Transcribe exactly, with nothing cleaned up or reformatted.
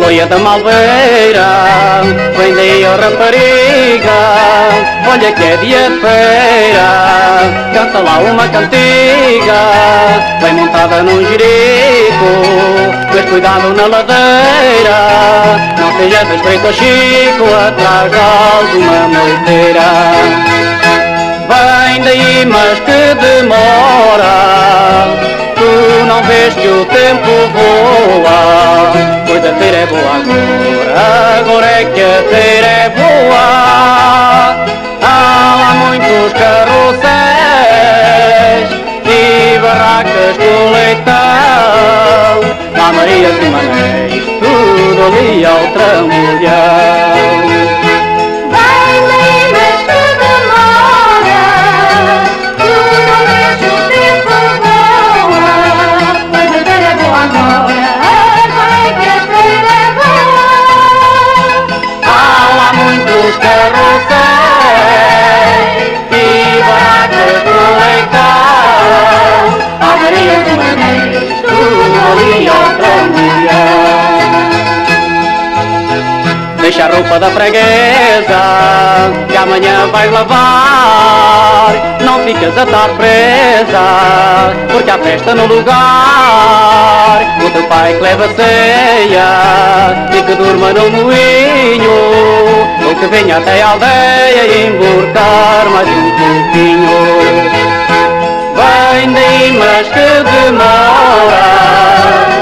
boia da Malveira, vem daí a rapariga, olha que é dia de feira, canta lá uma cantiga, vem montada num jerico, mas cuidado na ladeira, não seja desfeito ao Chico, atrás de alguma moiteira. Vem daí, mas que demora, tu não vês que o tempo voa, pois a feira é boa agora, agora é que a feira é boa. Há lá muitos carrosséis e barracas com leitão, lá Maria de Manéis, tudo ali ao trambolhão. Muitos carrosséis e barracas do leitão, a Maria de Manéis, tudo ali ao trambolhão. Deixa a roupa da freguesa, que amanhã vais lavar, não ficas a estar presa, porque há festa no lugar. O teu pai que leva ceia e que durma no moinho, ou que venha até a aldeia e emborcar mais um pouquinho. Vem daí, mas que demora,